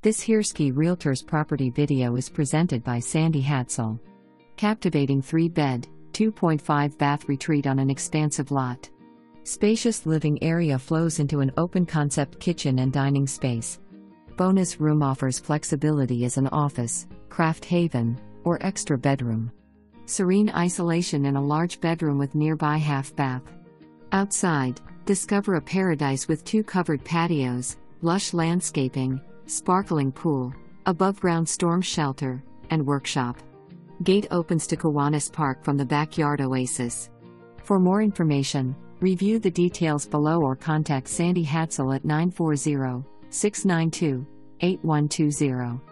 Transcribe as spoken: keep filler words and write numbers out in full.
This Hirschi Realtors property video is presented by Sandy Hatzel. Captivating three bed, two point five bath retreat on an expansive lot. Spacious living area flows into an open-concept kitchen and dining space. Bonus room offers flexibility as an office, craft haven, or extra bedroom. Serene isolation in a large bedroom with nearby half bath. Outside, discover a paradise with two covered patios, lush landscaping, sparkling pool, above-ground storm shelter, and workshop. Gate opens to Kiwanis Park from the backyard oasis. For more information, review the details below or contact Sandy Hatzel at nine four zero, six nine two, eight one two zero.